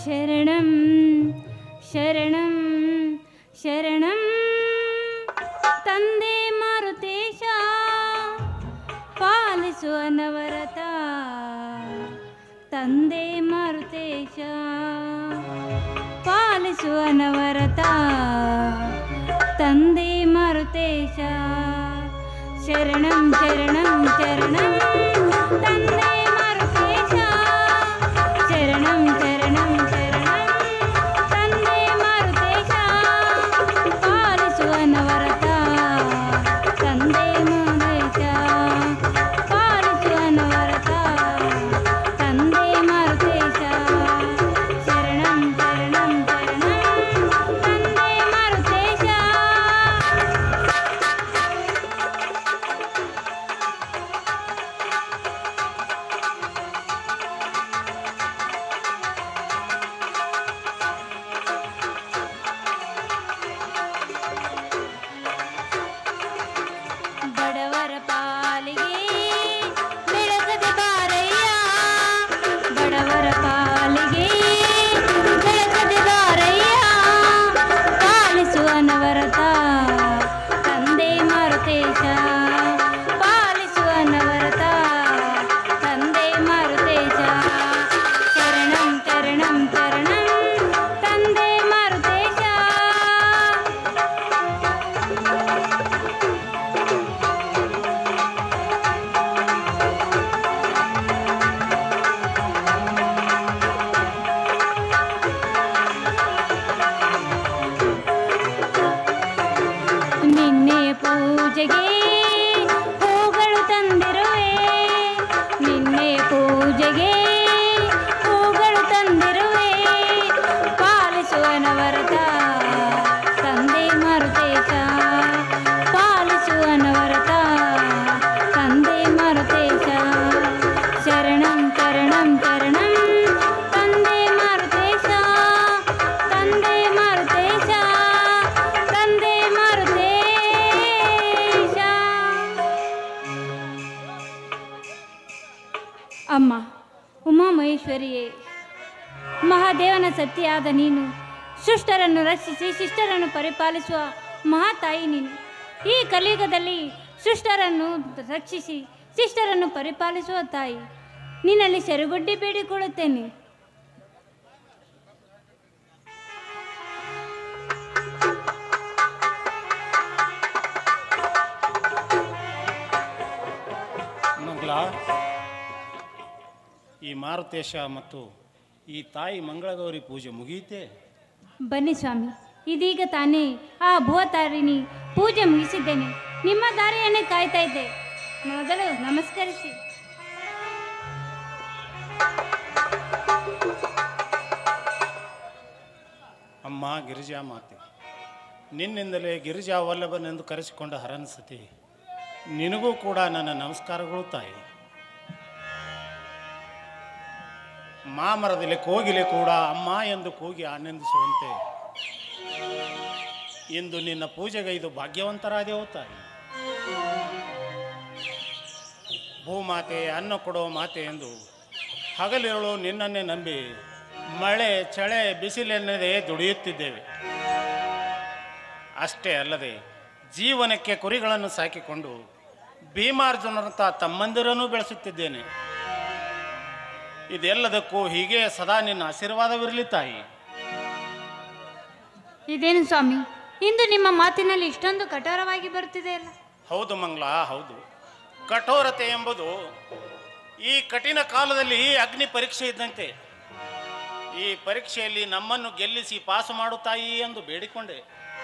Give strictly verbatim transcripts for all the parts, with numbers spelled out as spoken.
ಶರಣಂ ಶರಣಂ ಶರಣಂ ತಂದೆ ಮಾರುತೇಶ ಪಾಲಿಸು ಅನವರತ ತಂದೆ ಮಾರುತೇಶ ಪಾಲಿಸು ಅನವರತ ತಂದೆ ಮಾರುತೇಶ ಶರಣಂ ಶರಣಂ ಶರಣಂ ತಂದೆ ಮಾರುತೇಶ ಶರಣಂ ಶರಣಂ ಶರಣಂ ತಂದೆ ಮಾರುತೇಶ ಪಾಲಿಸು ಅನವರತ ತಂದೆ ಮಾರುತೇಶ ಪಾಲಿಸು ಅನವರತ ತಂದೆ ಮಾರುತೇಶ ಶರಣಂ ಶರಣಂ ಶರಣಂ ತಂದೆ ಮಾರುತೇಶ. ಬಡವರ ಪಾಲಿಗೆ ಬೆಳಗದೆ ಬಾರಯ್ಯ ಬಡವರ ಪಾಲಿಗೆ ಬೆಳಗದೆ ಬಾರಯ್ಯ ಪಾಲಿಸು ಅನವರತ ತಂದೆ ಮಾರುತೇಶ ಪಾಲಿಸು ಅನವರತ ತಂದೆ ಮಾರುತೇಶ ಶರಣಂ ಶರಣಂ ಶರಣಂ ತಂದೆ ಮಾರುತೇಶ. ನಿನ್ನೆ ಪೂಜೆಗೆ ಹೂಗಳು ತಂದಿರುವೆ ನಿನ್ನೆ ಪೂಜೆಗೆ ಹೂಗಳು ತಂದಿರುವೆ ಪಾಲಿಸು ಅನವರತ ತಂದೆ ಮಾರುತೇಶ ಪಾಲಿಸು ಅನವರತ ತಂದೆ ಮಾರುತೇಶ ಶರಣಂ ಶರಣಂ ಶರಣಂ ತಂದೆ ಮಾರುತೇಶ ತಂದೆ ಮಾರುತೇಶ ತಂದೆ ಮಾರುತೇಶ. ಅಮ್ಮ ಉಮಾಮಹೇಶ್ವರಿಯೇ ಮಹಾದೇವನ ಸತಿಯಾದ ನೀನು ಶಿಷ್ಟರನ್ನು ರಕ್ಷಿಸಿ ಶಿಷ್ಟರನ್ನು ಪರಿಪಾಲಿಸುವ ಮಹಾತಾಯಿ ನೀನು ಈ ಕಲಿಯುಗದಲ್ಲಿ ಶಿಷ್ಟರನ್ನು ರಕ್ಷಿಸಿ ಶಿಷ್ಟರನ್ನು ಪರಿಪಾಲಿಸುವ ತಾಯಿ ನಿನ್ನಲ್ಲಿ ಸೆರಗೊಡ್ಡಿ ಬೇಡಿಕೊಳ್ಳುತ್ತೇನೆ. ಮಂಗಳ ಈ ಮಾರುತೇಶ ಮತ್ತು ಈ ತಾಯಿ ಮಂಗಳಗೌರಿ ಪೂಜೆ ಮುಗಿಯುತ್ತೆ. ಬನ್ನಿ ಸ್ವಾಮಿ, ಇದೀಗ ತಾನೇ ಆ ಭುವತಾರಿಣಿ ಪೂಜೆ ಮುಗಿಸಿದ್ದೇನೆ. ನಿಮ್ಮ ದಾರಿಯನ್ನೇ ಕಾಯ್ತಾ ಇದ್ದೆ. ಮೊದಲು ನಮಸ್ಕರಿಸಿ. ಅಮ್ಮ ಗಿರಿಜಾ ಮಾತೆ, ನಿನ್ನಿಂದಲೇ ಗಿರಿಜಾ ವಲ್ಲಭನೆಂದು ಕರೆಸಿಕೊಂಡ ಹರನಸತಿ, ನಿನಗೂ ಕೂಡ ನನ್ನ ನಮಸ್ಕಾರಗಳು ತಾಯಿ. ಮಾಮರದಲ್ಲಿ ಕೋಗಿಲೆ ಕೂಡ ಅಮ್ಮ ಎಂದು ಕೂಗಿ ಆನಂದಿಸುವಂತೆ ಇಂದು ನಿನ್ನ ಪೂಜೆಗೈದು ಭಾಗ್ಯವಂತರಾದೆವು ತಾಯಿ. ಭೂಮಾತೆ ಅನ್ನ ಕೊಡೋ ಮಾತೆ ಎಂದು ಹಗಲಿರುಳು ನಿನ್ನನ್ನೇ ನಂಬಿ ಮಳೆ ಚಳೆ ಬಿಸಿಲೆನ್ನದೇ ದುಡಿಯುತ್ತಿದ್ದೇವೆ. ಅಷ್ಟೇ ಅಲ್ಲದೆ ಜೀವನಕ್ಕೆ ಕುರಿಗಳನ್ನು ಸಾಕಿಕೊಂಡು ಭೀಮಾರ್ಜುನರಂಥ ತಮ್ಮಂದಿರನ್ನು ಬೆಳೆಸುತ್ತಿದ್ದೇನೆ. ಇದೆಲ್ಲದಕ್ಕೂ ಹೀಗೆ ಸದಾ ನಿನ್ನ ಆಶೀರ್ವಾದವಿರಲಿ ತಾಯಿ. ಇದೇನು ಸ್ವಾಮಿ, ಇಂದು ನಿಮ್ಮ ಮಾತಿನಲ್ಲಿ ಇಷ್ಟೊಂದು ಕಠೋರವಾಗಿ ಬರುತ್ತಿದೆ ಅಲ್ಲ? ಹೌದು ಮಂಗಳ, ಹೌದು. ಕಠೋರತೆ ಎಂಬುದು ಈ ಕಠಿಣ ಕಾಲದಲ್ಲಿ ಅಗ್ನಿ ಪರೀಕ್ಷೆ ಇದ್ದಂತೆ. ಈ ಪರೀಕ್ಷೆಯಲ್ಲಿ ನಮ್ಮನ್ನು ಗೆಲ್ಲಿಸಿ ಪಾಸು ಮಾಡು ತಾಯಿ ಎಂದು ಬೇಡಿಕೊಂಡೆ.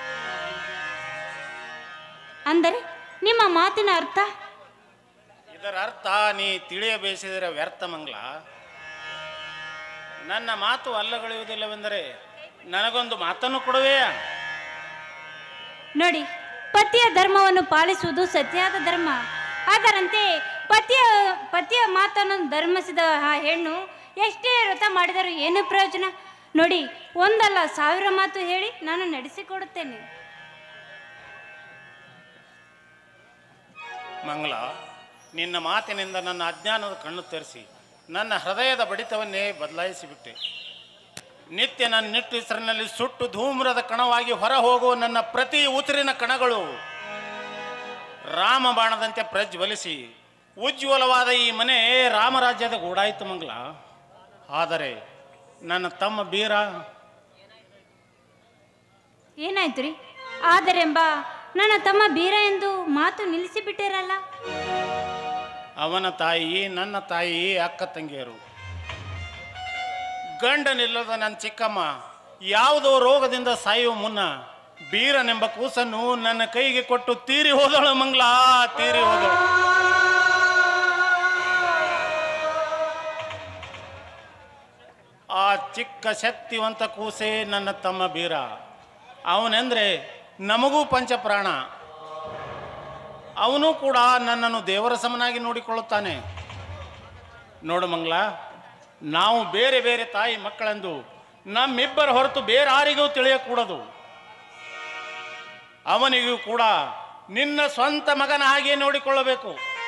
ಅಂದರೆ ನಿಮ್ಮ ಮಾತಿನ ಅರ್ಥ? ಇದರ ಅರ್ಥ ನೀ ತಿಳಿಯಬೇಸಿದರೆ ವ್ಯರ್ಥ ಮಂಗಳ. ನನ್ನ ಮಾತು ಅಲ್ಲಗಳೆಯುವುದಿಲ್ಲವೆಂದರೆ ನನಗೊಂದು ಮಾತನ್ನು ಕೊಡುವೆಯಾ? ನೋಡಿ, ಪತಿಯ ಧರ್ಮವನ್ನು ಪಾಲಿಸುವುದು ಸತ್ಯಾದ ಧರ್ಮ. ಅದರಂತೆ ಪತಿಯ ಪತಿಯ ಮಾತನ್ನು ಧರ್ಮಿಸಿದ ಆ ಹೆಣ್ಣು ಎಷ್ಟೇ ವ್ರತ ಮಾಡಿದರೂ ಏನು ಪ್ರಯೋಜನ? ನೋಡಿ, ಒಂದಲ್ಲ ಸಾವಿರ ಮಾತು ಹೇಳಿ ನಾನು ನಡೆಸಿಕೊಡುತ್ತೇನೆ. ಮಂಗಳ, ನಿನ್ನ ಮಾತಿನಿಂದ ನನ್ನ ಅಜ್ಞಾನದ ಕಣ್ಣು ತೆರೆಸಿ ನನ್ನ ಹೃದಯದ ಬಡಿತವನ್ನೇ ಬದಲಾಯಿಸಿಬಿಟ್ಟೆ. ನಿತ್ಯ ನನ್ನ ನಿಟ್ಟುಸಿರಿನಲ್ಲಿ ಸುಟ್ಟು ಧೂಮ್ರದ ಕಣವಾಗಿ ಹೊರ ಹೋಗುವ ನನ್ನ ಪ್ರತಿ ಉಸಿರಿನ ಕಣಗಳು ರಾಮ ಬಾಣದಂತೆ ಪ್ರಜ್ವಲಿಸಿ ಉಜ್ವಲವಾದ ಈ ಮನೆ ರಾಮರಾಜ್ಯದ ಗೂಡಾಯಿತು ಮಂಗಲ. ಆದರೆ ನನ್ನ ತಮ್ಮ ಬೀರ ಏನಾಯ್ತು ರೀ? ಆದರೆಂಬ ನನ್ನ ತಮ್ಮ ಬೀರ ಎಂದು ಮಾತು ನಿಲ್ಲಿಸಿಬಿಟ್ಟಿರಲ್ಲ. ಅವನ ತಾಯಿ ನನ್ನ ತಾಯಿ ಅಕ್ಕ ತಂಗಿಯರು, ಗಂಡನಿಲ್ಲದ ನನ್ನ ಚಿಕ್ಕಮ್ಮ ಯಾವುದೋ ರೋಗದಿಂದ ಸಾಯುವ ಮುನ್ನ ಬೀರನೆಂಬ ಕೂಸನ್ನು ನನ್ನ ಕೈಗೆ ಕೊಟ್ಟು ತೀರಿ ಹೋದಳು ಮಂಗ್ಲ, ತೀರಿ ಹೋದಳು. ಆ ಚಿಕ್ಕ ಶಕ್ತಿವಂತ ಕೂಸೆ ನನ್ನ ತಮ್ಮ ಬೀರ. ಅವನೆಂದ್ರೆ ನಮಗೂ ಪಂಚಪ್ರಾಣ. ಅವನು ಕೂಡ ನನ್ನನ್ನು ದೇವರ ಸಮನಾಗಿ ನೋಡಿಕೊಳ್ಳುತ್ತಾನೆ. ನೋಡು ಮಂಗ್ಲ, ನಾವು ಬೇರೆ ಬೇರೆ ತಾಯಿ ಮಕ್ಕಳೆಂದು ನಮ್ಮಿಬ್ಬರ ಹೊರತು ಬೇರಾರಿಗೂ ತಿಳಿಯಕೂಡದು. ಅವನಿಗೂ ಕೂಡ ನಿನ್ನ ಸ್ವಂತ ಮಗನ ಹಾಗೆ ನೋಡಿಕೊಳ್ಳಬೇಕು.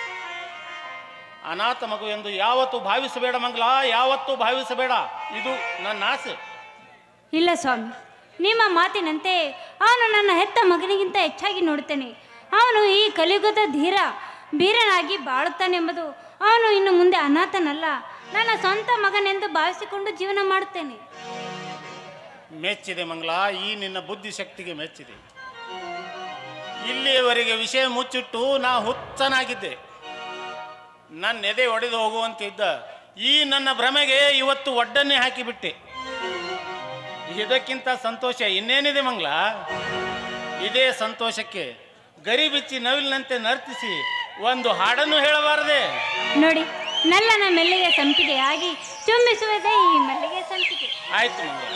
ಅನಾಥ ಮಗು ಎಂದು ಯಾವತ್ತೂ ಭಾವಿಸಬೇಡ ಮಂಗ್ಲ, ಯಾವತ್ತೂ ಭಾವಿಸಬೇಡ. ಇದು ನನ್ನ ಆಸೆ. ಇಲ್ಲ ಸ್ವಾಮಿ, ನಿಮ್ಮ ಮಾತಿನಂತೆ ಅವನು ನನ್ನ ಹೆತ್ತ ಮಗನಿಗಿಂತ ಹೆಚ್ಚಾಗಿ ನೋಡುತ್ತೇನೆ. ಅವನು ಈ ಕಲಿಯುಗದ ಧೀರ ಬೀರನಾಗಿ ಬಾಳುತ್ತಾನೆಂಬುದು, ಅವನು ಇನ್ನು ಮುಂದೆ ಅನಾಥನಲ್ಲ, ನನ್ನ ಸ್ವಂತ ಮಗನೆಂದು ಭಾವಿಸಿಕೊಂಡು ಜೀವನ ಮಾಡುತ್ತೇನೆ. ಮೆಚ್ಚಿದೆ ಮಂಗ್ಲ, ಈ ನಿನ್ನ ಬುದ್ಧಿ ಶಕ್ತಿಗೆ ಮೆಚ್ಚಿದೆ. ಇಲ್ಲಿಯವರೆಗೆ ವಿಷಯ ಮುಚ್ಚಿಟ್ಟು ನಾ ಹುಚ್ಚನಾಗಿದ್ದೆ. ನನ್ನ ಎದೆ ಒಡೆದು ಹೋಗುವಂತಿದ್ದ ಈ ನನ್ನ ಭ್ರಮೆಗೆ ಇವತ್ತು ಒಡ್ಡನ್ನೇ ಹಾಕಿಬಿಟ್ಟೆ. ಇದಕ್ಕಿಂತ ಸಂತೋಷ ಇನ್ನೇನಿದೆ ಮಂಗ್ಲ? ಇದೇ ಸಂತೋಷಕ್ಕೆ ಗರಿ ಬಿಚ್ಚಿ ನವಿಲಿನಂತೆ ನರ್ತಿಸಿ ಒಂದು ಹಾಡನ್ನು ಹೇಳಬಾರದೆ? ನೋಡಿ, ನಲ್ಲನ ಮೆಲ್ಲಿಗೆ ಸಂಪಿಗೆ ಆಗಿ ಚುಂಬಿಸುವುದೇ ಈ ಮಲ್ಲಿಗೆ ಸಂಪಿಗೆ. ಆಯ್ತು ಮಂಗ್ಲ.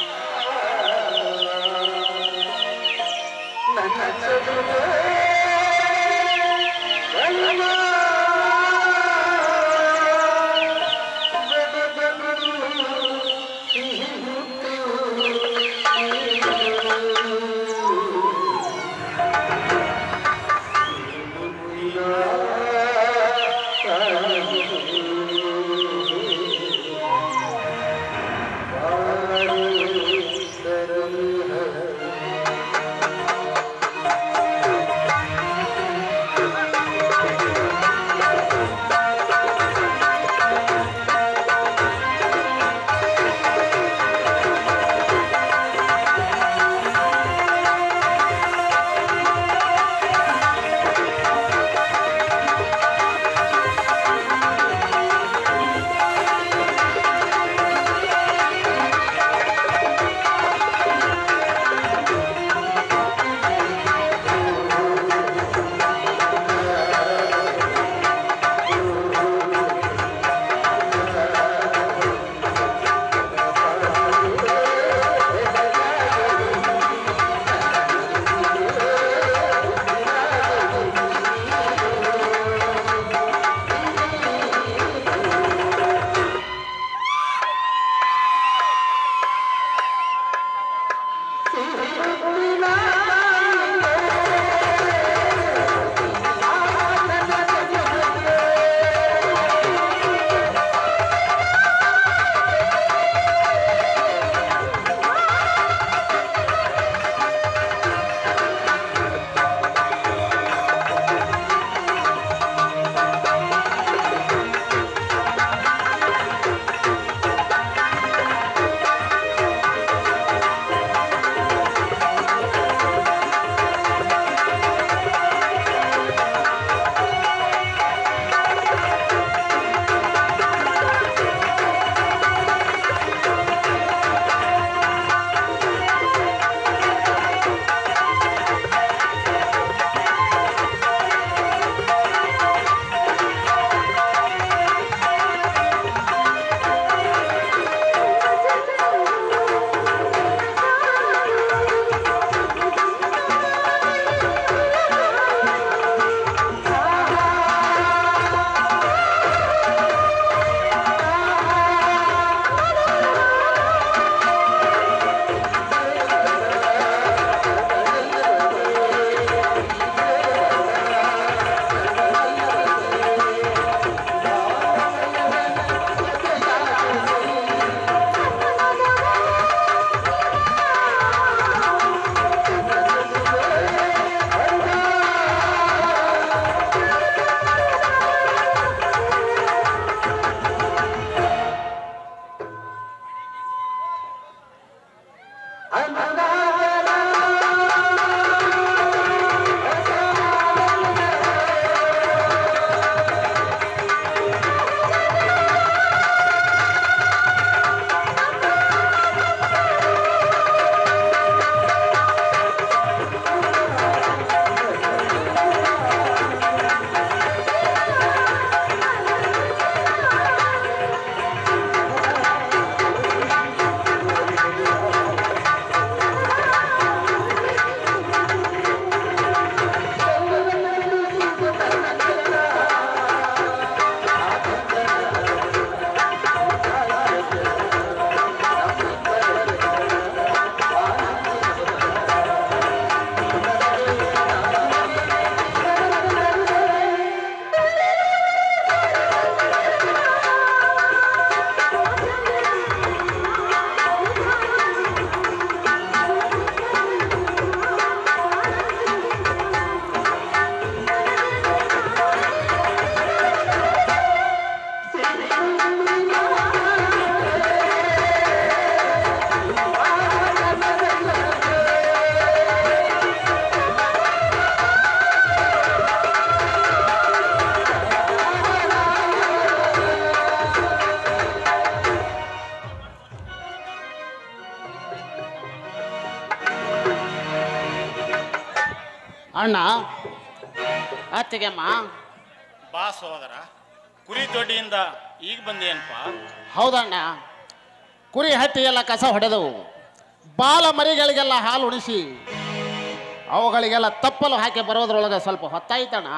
ಅಣ್ಣ ಅತ್ತಿಗೆಮ್ಮ ಬಾ ಸೋದರ, ಕುರಿ ದೊಡ್ಡಿಯಿಂದ ಈಗ ಬಂದೇನಪ್ಪ? ಹೌದಣ್ಣ, ಕುರಿ ಹಟ್ಟಿ ಎಲ್ಲ ಕಸ ಹೊಡೆದವು, ಬಾಲ ಮರಿಗಳಿಗೆಲ್ಲ ಹಾಲು ಉಣಿಸಿ ಅವುಗಳಿಗೆಲ್ಲ ತಪ್ಪಲು ಹಾಕಿ ಬರೋದ್ರೊಳಗೆ ಸ್ವಲ್ಪ ಹೊತ್ತಾಯ್ತಣ್ಣ.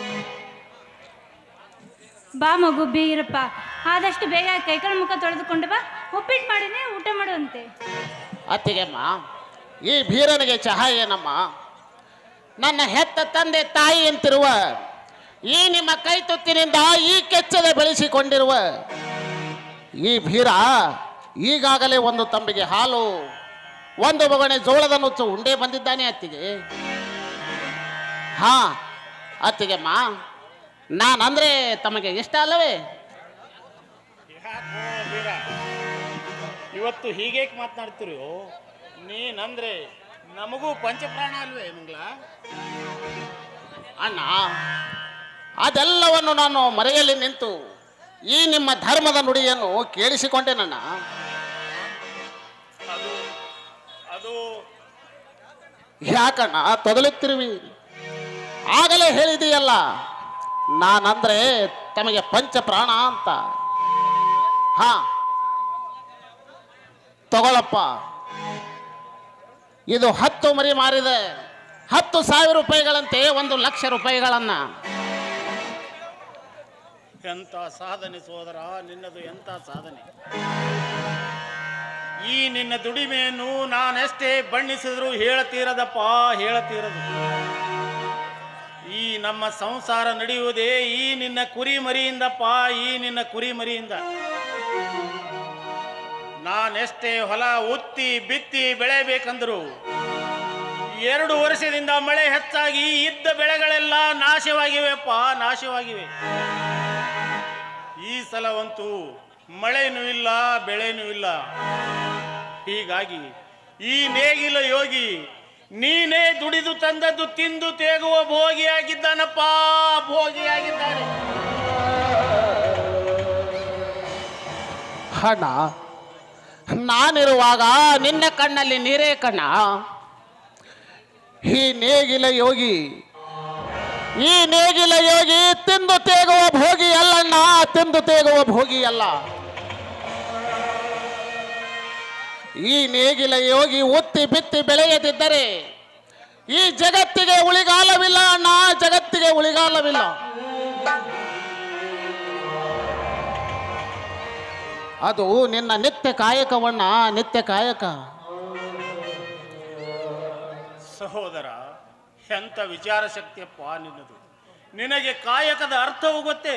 ಬಾ ಮಗು ಬೀರಪ್ಪ, ಆದಷ್ಟು ಬೇಗ ಕೈಕಾಲು ಮುಖ ತೊಳೆದುಕೊಂಡು ಬಾ, ಉಪ್ಪಿಟ್ಟು ಮಾಡಿನೇ ಊಟ ಮಾಡುವಂತೆ. ಅತ್ತಿಗೆಮ್ಮ, ಈ ಬೀರನಿಗೆ ಚಹಾ ಏನಮ್ಮ? ನನ್ನ ಹೆತ್ತ ತಂದೆ ತಾಯಿ ಅಂತಿರುವ ಈ ನಿಮ್ಮ ಕೈ ತುತ್ತಿನಿಂದ ಈ ಕೆಚ್ಚದೆ ಬೆಳೆಸಿಕೊಂಡಿರುವ ಈ ಬೀರ ಈಗಾಗಲೇ ಒಂದು ತಂಬಿಗೆ ಹಾಲು, ಒಂದು ಬೊಗಣೆ ಜೋಳದ ನುಚ್ಚು ಉಂಡೆ ಬಂದಿದ್ದಾನೆ ಅತ್ತಿಗೆ. ಹಾ ಅತ್ತಿಗೆಮ್ಮ, ನಾನಂದ್ರೆ ತಮಗೆ ಇಷ್ಟ ಅಲ್ಲವೇ? ಯಾಕೋ ಬೀರ, ಇವತ್ತು ಹೀಗೆ ಮಾತನಾಡ್ತೀರಿ? ನೀನಂದ್ರೆ ನಮಗೂ ಪಂಚಪ್ರಾಣ ಅಲ್ವೇ ಮಂಗ್ಲ? ಅಣ್ಣ, ಅದೆಲ್ಲವನ್ನು ನಾನು ಮರೆಯಲ್ಲಿ ನಿಂತು ಈ ನಿಮ್ಮ ಧರ್ಮದ ನುಡಿಯನ್ನು ಕೇಳಿಸಿಕೊಂಡೇನಣ್ಣ. ಅದು ಅದು ಯಾಕಣ್ಣ ತೊದಲುತ್ತಿರುವಿ? ಆಗಲೇ ಹೇಳಿದೆಯಲ್ಲ, ನಾನಂದ್ರೆ ತಮಗೆ ಪಂಚ ಪ್ರಾಣ ಅಂತ. ಹಾ ತಗೊಳಪ್ಪ, ಇದು ಹತ್ತು ಮರಿ ಮಾರಿದೆ, ಹತ್ತು ಸಾವಿರ ರೂಪಾಯಿಗಳಂತೆ ಒಂದು ಲಕ್ಷ ರೂಪಾಯಿಗಳನ್ನ. ಎಂಥ ಸಾಧನೆ ಸೋದರ ನಿನ್ನದು, ಎಂಥ ಸಾಧನೆ! ಈ ನಿನ್ನ ದುಡಿಮೆಯನ್ನು ನಾನೆಷ್ಟೇ ಬಣ್ಣಿಸಿದ್ರು ಹೇಳತೀರದಪ್ಪ, ಹೇಳತೀರದು. ಈ ನಮ್ಮ ಸಂಸಾರ ನಡೆಯುವುದೇ ಈ ನಿನ್ನ ಕುರಿ ಮರಿಯಿಂದಪ್ಪ, ಈ ನಿನ್ನ ಕುರಿ ಮರಿಯಿಂದ. ನಾನೆಷ್ಟೇ ಹೊಲ ಉತ್ತಿ ಬಿತ್ತಿ ಬೆಳೆಯಬೇಕಂದ್ರು ಎರಡು ವರ್ಷದಿಂದ ಮಳೆ ಹೆಚ್ಚಾಗಿ ಇದ್ದ ಬೆಳೆಗಳೆಲ್ಲ ನಾಶವಾಗಿವೆಪ್ಪ, ನಾಶವಾಗಿವೆ. ಈ ಸಲವಂತೂ ಮಳೆನೂ ಇಲ್ಲ, ಬೆಳೆನೂ ಇಲ್ಲ. ಹೀಗಾಗಿ ಈ ನೇಗಿಲ ಯೋಗಿ ನೀನೇ ದುಡಿದು ತಂದದ್ದು ತಿಂದು ತೇಗುವ ಭೋಗಿಯಾಗಿದ್ದಾನಪ್ಪ, ಭೋಗಿಯಾಗಿದ್ದಾನೆ. ಅಣ್ಣ, ನಾನಿರುವಾಗ ನಿನ್ನ ಕಣ್ಣಲ್ಲಿ ನೀರೇ ಕಣ್ಣ. ಈ ನೇಗಿಲ ಯೋಗಿ ಈ ನೇಗಿಲ ಯೋಗಿ ತಿಂದು ತೇಗುವ ಭೋಗಿ ಅಲ್ಲಣ್ಣ, ತಿಂದು ತೇಗುವ ಭೋಗಿ ಅಲ್ಲ. ಈ ನೇಗಿಲ ಯೋಗಿ ಒತ್ತಿ ಬಿತ್ತಿ ಬೆಳೆಯದಿದ್ದರೆ ಈ ಜಗತ್ತಿಗೆ ಉಳಿಗಾಲವಿಲ್ಲ ಅಣ್ಣ, ಜಗತ್ತಿಗೆ ಉಳಿಗಾಲವಿಲ್ಲ. ಅದು ನಿನ್ನ ನಿತ್ಯ ಕಾಯಕವನ್ನ, ನಿತ್ಯ ಕಾಯಕ. ಸಹೋದರ, ಎಂಥ ವಿಚಾರ ಶಕ್ತಿಯಪ್ಪ ನಿನ್ನದು. ನಿನಗೆ ಕಾಯಕದ ಅರ್ಥವು ಗೊತ್ತೇ?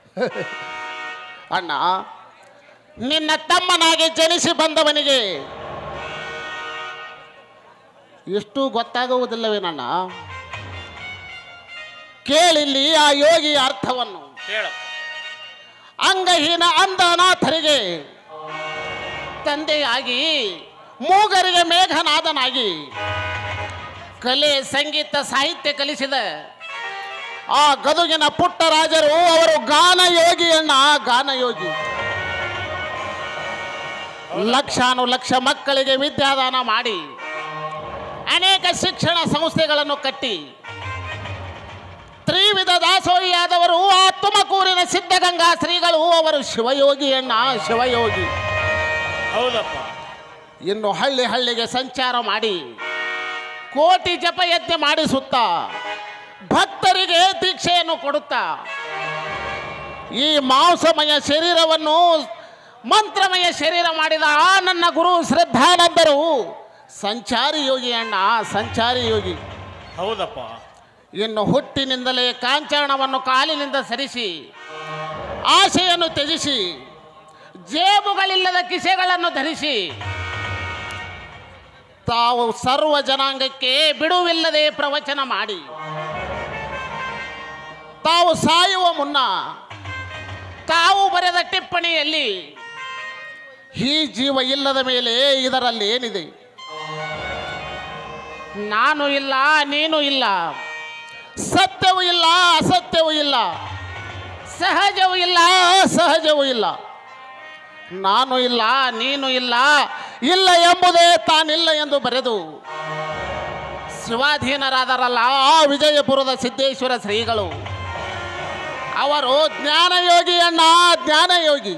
ಅಣ್ಣ, ನಿನ್ನ ತಮ್ಮನಾಗಿ ಜನಿಸಿ ಬಂದವನಿಗೆ ಎಷ್ಟು ಗೊತ್ತಾಗುವುದಿಲ್ಲವೇನಣ್ಣ? ಕೇಳಿಲ್ಲಿ ಆ ಯೋಗಿಯ ಅರ್ಥವನ್ನು. ಹೇಳ. ಅಂಗಹೀನ ಅಂಧ ಅನಾಥರಿಗೆ ತಂದೆಯಾಗಿ ಮೂಗರಿಗೆ ಮೇಘನಾದನಾಗಿ ಕಲೆ ಸಂಗೀತ ಸಾಹಿತ್ಯ ಕಲಿಸಿದ ಆ ಗದುಗಿನ ಪುಟ್ಟರಾಜರು ಅವರು ಗಾನಯೋಗಿಯನ್ನ ಗಾನಯೋಗಿ. ಲಕ್ಷಾನು ಲಕ್ಷ ಮಕ್ಕಳಿಗೆ ವಿದ್ಯಾದಾನ ಮಾಡಿ ಅನೇಕ ಶಿಕ್ಷಣ ಸಂಸ್ಥೆಗಳನ್ನು ಕಟ್ಟಿ ತ್ರಿವಿಧ ದಾಸೋಹಿಯಾದವರು ಆ ತುಮಕೂರಿನ ಸಿದ್ಧಗಂಗಾ ಶ್ರೀಗಳು ಅವರು ಶಿವಯೋಗಿಯನ್ನ ಶಿವಯೋಗಿ. ಹೌದಪ್ಪ. ಇನ್ನು ಹಳ್ಳಿ ಹಳ್ಳಿಗೆ ಸಂಚಾರ ಮಾಡಿ ಕೋಟಿ ಜಪಯಜ್ಞ ಮಾಡಿಸುತ್ತಾ ಭಕ್ತರಿಗೆ ದೀಕ್ಷೆಯನ್ನು ಕೊಡುತ್ತಾ ಈ ಮಾಂಸಮಯ ಶರೀರವನ್ನು ಮಂತ್ರಮಯ ಶರೀರ ಮಾಡಿದ ಆ ನನ್ನ ಗುರು ಶ್ರದ್ಧಾನಂದರು ಸಂಚಾರಿ ಯೋಗಿ ಅಣ್ಣ, ಸಂಚಾರಿ ಯೋಗಿ. ಹೌದಪ್ಪ. ಇನ್ನು ಹುಟ್ಟಿನಿಂದಲೇ ಕಾಂಚಾಣವನ್ನು ಕಾಲಿನಿಂದ ಸರಿಸಿ ಆಸೆಯನ್ನು ತ್ಯಜಿಸಿ ಜೇಬುಗಳಿಲ್ಲದ ಕಿಸೆಗಳನ್ನು ಧರಿಸಿ ತಾವು ಸರ್ವ ಜನಾಂಗಕ್ಕೆ ಬಿಡುವಿಲ್ಲದೆ ಪ್ರವಚನ ಮಾಡಿ ತಾವು ಸಾಯುವ ಮುನ್ನ ತಾವು ಬರೆದ ಟಿಪ್ಪಣಿಯಲ್ಲಿ ಈ ಜೀವ ಇಲ್ಲದ ಮೇಲೆ ಇದರಲ್ಲಿ ಏನಿದೆ, ನಾನು ಇಲ್ಲ ನೀನು ಇಲ್ಲ, ಸತ್ಯವೂ ಇಲ್ಲ ಅಸತ್ಯವೂ ಇಲ್ಲ, ಸಹಜವೂ ಇಲ್ಲ ಅಸಹಜವೂ ಇಲ್ಲ, ನಾನು ಇಲ್ಲ ನೀನು ಇಲ್ಲ, ಇಲ್ಲ ಎಂಬುದೇ ತಾನಿಲ್ಲ ಎಂದು ಬರೆದು ಶಿವಾಧೀನರಾದರಲ್ಲ ಆ ವಿಜಯಪುರದ ಸಿದ್ದೇಶ್ವರ ಶ್ರೀಗಳು ಅವರು ಜ್ಞಾನಯೋಗಿ ಅಣ್ಣ, ಜ್ಞಾನಯೋಗಿ.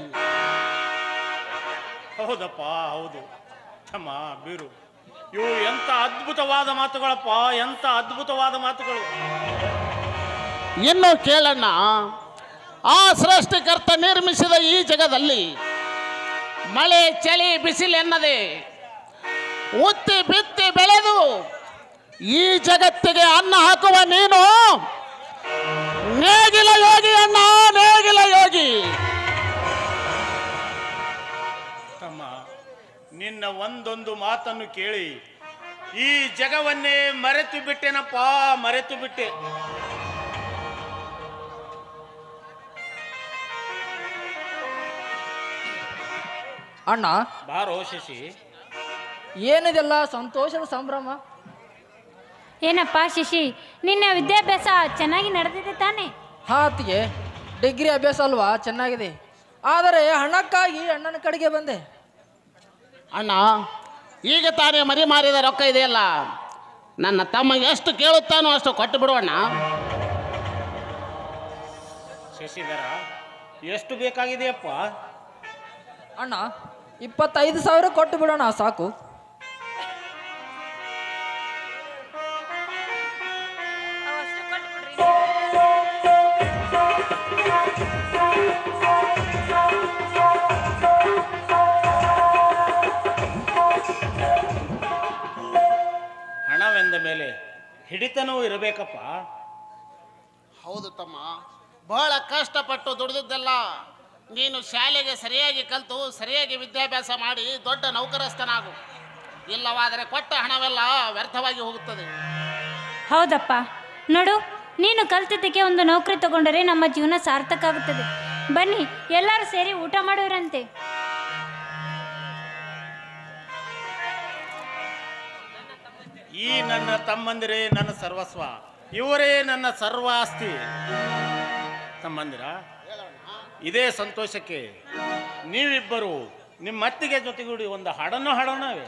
ಹೌದಪ್ಪ, ಹೌದು ತಮ್ಮ ಬೀರು. ಇವು ಎಂತ ಅದ್ಭುತವಾದ ಮಾತುಗಳಪ್ಪ, ಎಂತ ಅದ್ಭುತವಾದ ಮಾತುಗಳು. ಇನ್ನು ಕೇಳಣ್ಣ, ಆ ಸೃಷ್ಟಿಕರ್ತ ನಿರ್ಮಿಸಿದ ಈ ಜಗದಲ್ಲಿ ಮಳೆ ಚಳಿ ಬಿಸಿಲೆನ್ನದೆ ಉತ್ತಿ ಬಿತ್ತಿ ಬೆಳೆದು ಈ ಜಗತ್ತಿಗೆ ಅನ್ನ ಹಾಕುವ ನೀನು ನೇಗಿಲ ಯೋಗಿ ಅಣ್ಣ, ನೇಗಿಲ ಯೋಗಿ. ತಮ್ಮ, ನಿನ್ನ ಒಂದೊಂದು ಮಾತನ್ನು ಕೇಳಿ ಈ ಜಗವನ್ನೇ ಮರೆತು ಬಿಟ್ಟೆನಪ್ಪ, ಮರೆತು ಬಿಟ್ಟೆ. ಅಣ್ಣ, ಬಾರೋ ಶಶಿ. ಏನಿದೆಲ್ಲ ಸಂತೋಷದ ಸಂಭ್ರಮ? ಏನಪ್ಪ ಶಶಿ, ನಿನ್ನ ವಿದ್ಯಾಭ್ಯಾಸ ಚೆನ್ನಾಗಿ ನಡೆದಿದೆ ತಾನೆ? ಹಾತಿಗೆ ಡಿಗ್ರಿ ಅಭ್ಯಾಸ ಅಲ್ವಾ, ಚೆನ್ನಾಗಿದೆ. ಆದರೆ ಹಣಕ್ಕಾಗಿ ಅಣ್ಣನ ಕಡೆಗೆ ಬಂದೆ. ಅಣ್ಣ, ಈಗ ತಾನೇ ಮರಿ ಮಾರಿದ ರೊಕ್ಕ ಇದೆಯಲ್ಲ, ನನ್ನ ತಮ್ಮ ಎಷ್ಟು ಕೇಳುತ್ತಾನೋ ಅಷ್ಟು ಕೊಟ್ಟು ಬಿಡುವಣ್ಣ. ಶಶಿಧರ, ಎಷ್ಟು ಬೇಕಾಗಿದೆಯಪ್ಪ? ಅಣ್ಣ, ಇಪ್ಪತ್ತೈದು ಸಾವಿರ ಕೊಟ್ಟು ಬಿಡೋಣ, ಸಾಕು. ಹಣವೆಂದ ಮೇಲೆ ಹಿಡಿತನೂ ಇರಬೇಕಪ್ಪ. ಹೌದು ತಮ್ಮ, ಬಹಳ ಕಷ್ಟಪಟ್ಟು ದುಡಿದದ್ದೆಲ್ಲ ನೀನು ಶಾಲೆಗೆ ಸರಿಯಾಗಿ ಕಲಿತು ಸರಿಯಾಗಿ ವಿದ್ಯಾಭ್ಯಾಸ ಮಾಡಿ ದೊಡ್ಡ ನೌಕರಸ್ಥನಾಗು. ಇಲ್ಲವಾದರೆ ಕೊಟ್ಟ ಹಣವೆಲ್ಲ ವ್ಯರ್ಥವಾಗಿ ಹೋಗುತ್ತದೆ. ಹೌದಪ್ಪ, ನೋಡು, ನೀನು ಕಲ್ತಿದ್ದಕ್ಕೆ ಒಂದು ನೌಕರಿ ತಗೊಂಡರೆ ನಮ್ಮ ಜೀವನ ಸಾರ್ಥಕ ಆಗುತ್ತದೆ. ಬನ್ನಿ, ಎಲ್ಲರೂ ಸೇರಿ ಊಟ ಮಾಡುವರಂತೆ. ಈ ನನ್ನ ತಮ್ಮಂದಿರೇ ನನ್ನ ಸರ್ವಸ್ವ, ಇವರೇ ನನ್ನ ಸರ್ವ ಆಸ್ತಿ. ತಮ್ಮಂದಿರ, ಇದೇ ಸಂತೋಷಕ್ಕೆ ನೀವಿಬ್ಬರು ನಿಮ್ಮ ಅತ್ತಿಗೆ ಜೊತೆಗೂಡಿ ಒಂದು ಹಾಡನ್ನು ಹಾಡೋಣವೇ?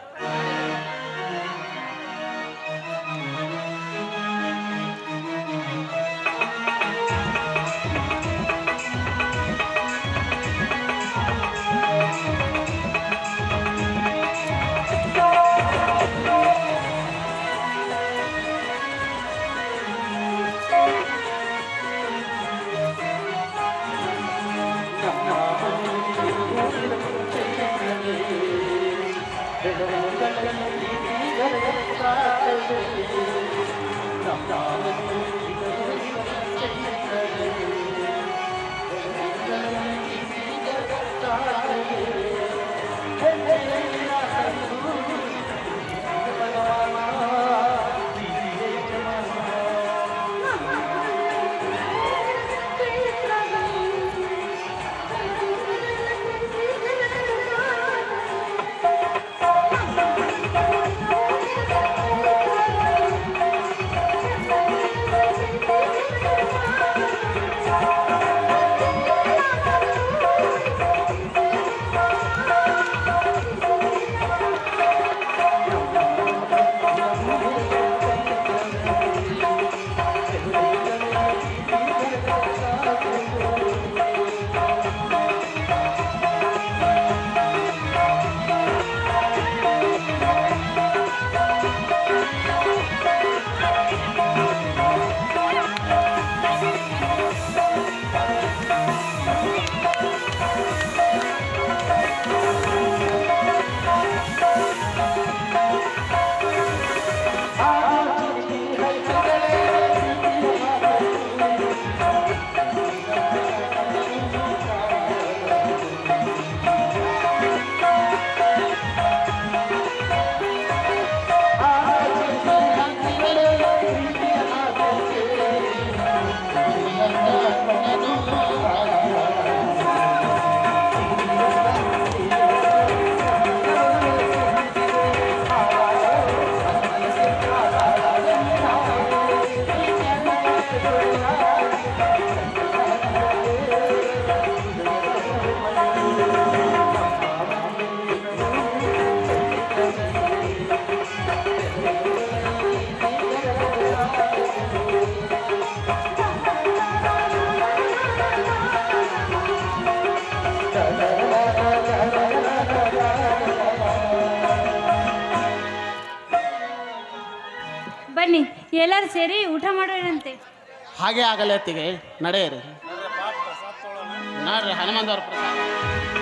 ಬನ್ನಿ ಎಲ್ಲರೂ ಸೇರಿ ಊಟ ಮಾಡೋಣಂತೆ. ಹಾಗೆ ಆಗಲೇ ಅತ್ತಿಗೆ ನಡೆಯಿರಿ. ನೋಡ್ರಿ ಹನುಮಂತವ್ರ ಪ್ರಸಾದ.